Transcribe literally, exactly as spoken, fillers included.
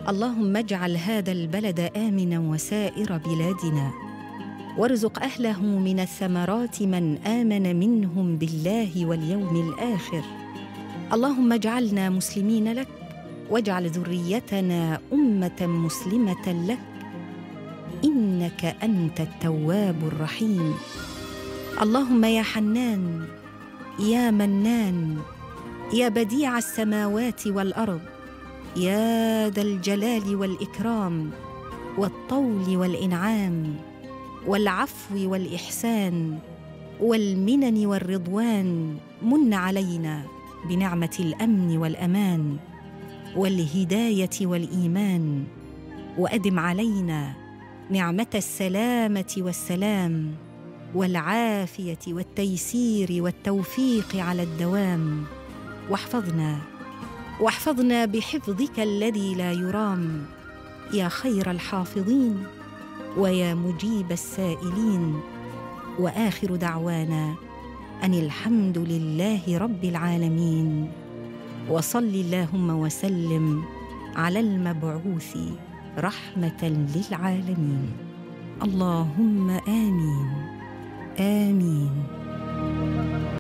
اللهم اجعل هذا البلد آمنا وسائر بلادنا، وارزق أهله من الثمرات من آمن منهم بالله واليوم الآخر. اللهم اجعلنا مسلمين لك، واجعل ذريتنا أمة مسلمة لك، إنك أنت التواب الرحيم. اللهم يا حنان يا منان يا بديع السماوات والأرض، يا ذا الجلال والإكرام والطول والإنعام والعفو والإحسان والمنن والرضوان، من علينا بنعمة الأمن والأمان والهداية والإيمان، وأدم علينا نعمة السلامة والسلام والعافية والتيسير والتوفيق على الدوام. واحفظنا واحفظنا بحفظك الذي لا يرام، يا خير الحافظين ويا مجيب السائلين. وآخر دعوانا أن الحمد لله رب العالمين، وصل اللهم وسلم على المبعوث رحمة للعالمين. اللهم آمين آمين.